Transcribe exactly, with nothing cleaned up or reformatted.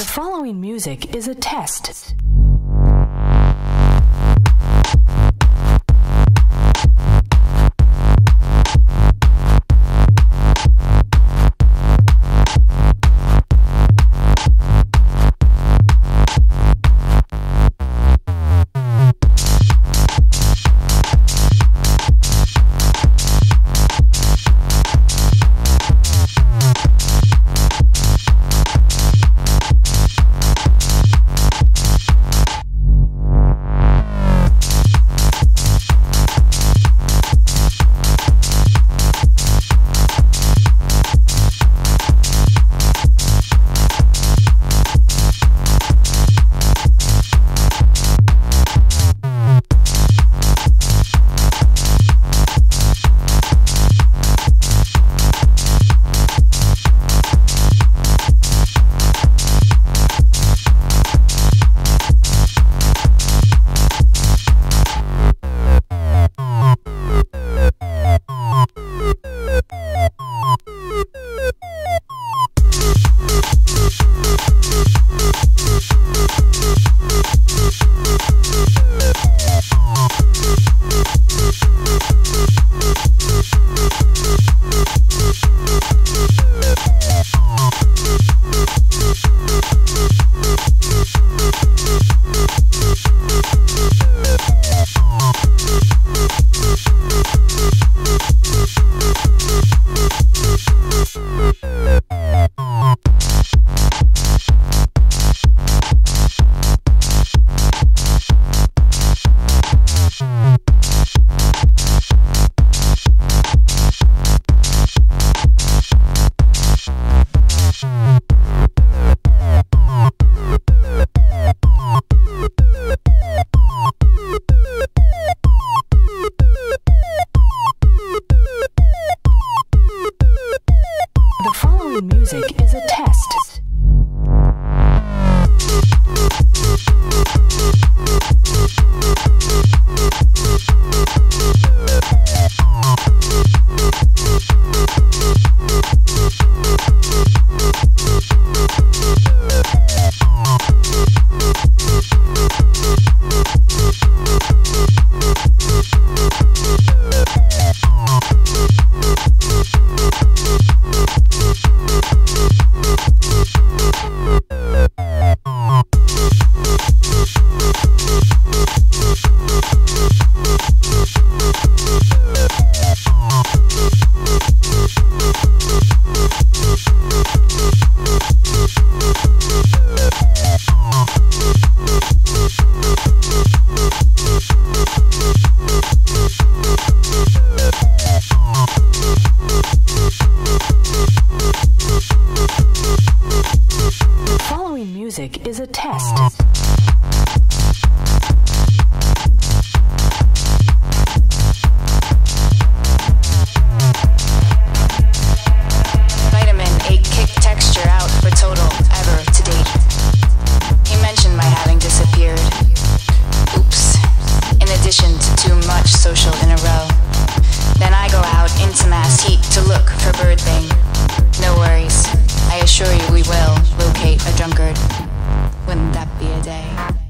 following music is a test. Music is a test. Music is a test. Vitamin eight kick texture out for total ever to date. He mentioned my having disappeared. Oops. In addition to too much social in a row. Then I go out into mass heat to look for bird thing. No worries. I assure you we will locate a drunkard. Wouldn't that be a day?